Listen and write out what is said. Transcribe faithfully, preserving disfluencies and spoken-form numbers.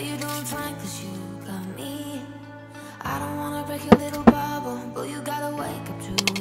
you doing fine, cause you got me. I don't wanna break your little bubble, but you gotta wake up to